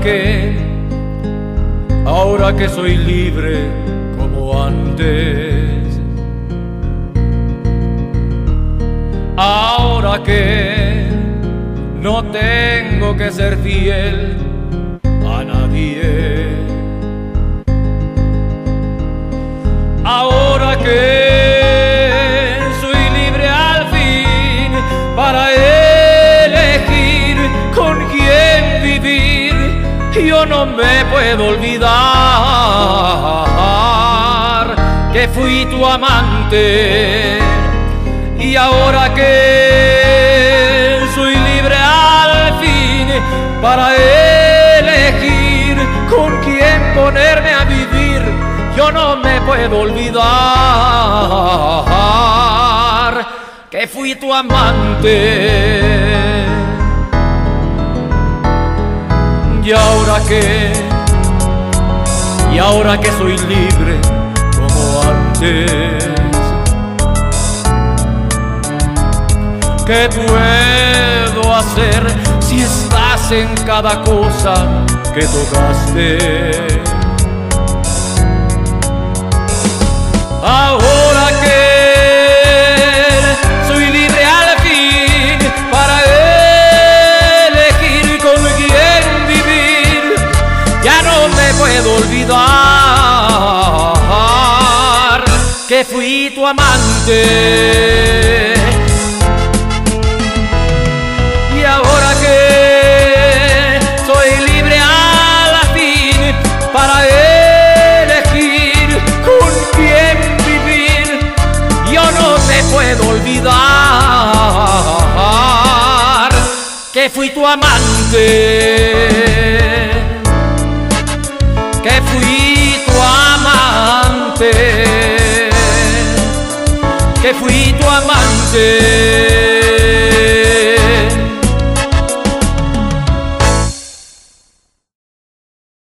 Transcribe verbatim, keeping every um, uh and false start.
que, ahora que soy libre como antes, ahora que no tengo que ser fiel a nadie, ahora que soy libre al fin para elegir con quién vivir, yo no me puedo olvidar que fui tu amante. Y ahora que soy libre al fin para elegir con quién ponerme a vivir, yo no me puedo olvidar que fui tu amante. Y ahora que, y ahora que soy libre como antes, ¿qué puedo hacer si estás en cada cosa que tocaste? Ahora que soy libre al fin para elegir con quién vivir, ya no me puedo olvidar que fui tu amante. Y ahora que soy libre al fin para elegir con quién vivir, yo no me puedo olvidar que fui tu amante, que fui tu amante, que fui tu